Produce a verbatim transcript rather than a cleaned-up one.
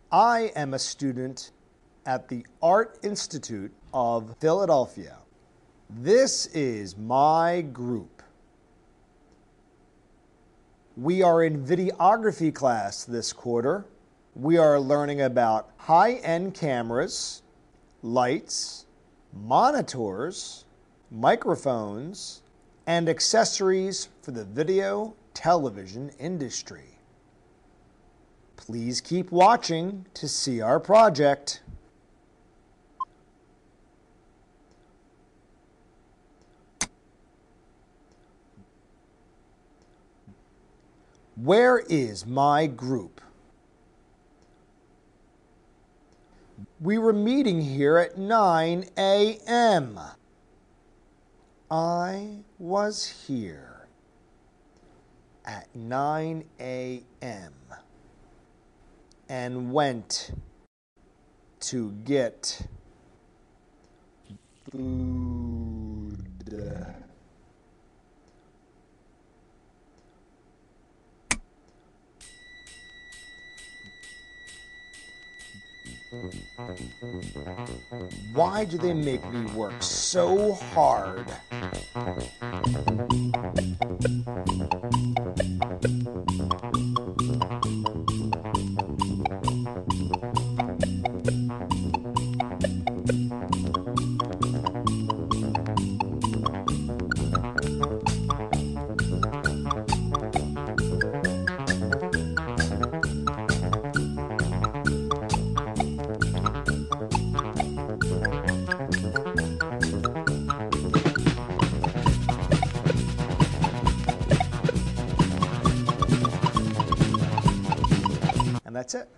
I am a student at the Art Institute of Philadelphia. This is my group. We are in videography class this quarter. We are learning about high-end cameras, lights, monitors, microphones, and accessories for the video television industry. Please keep watching to see our project. Where is my group? We were meeting here at nine A M I was here at nine A M and went to get food. Why do they make me work so hard? And that's it.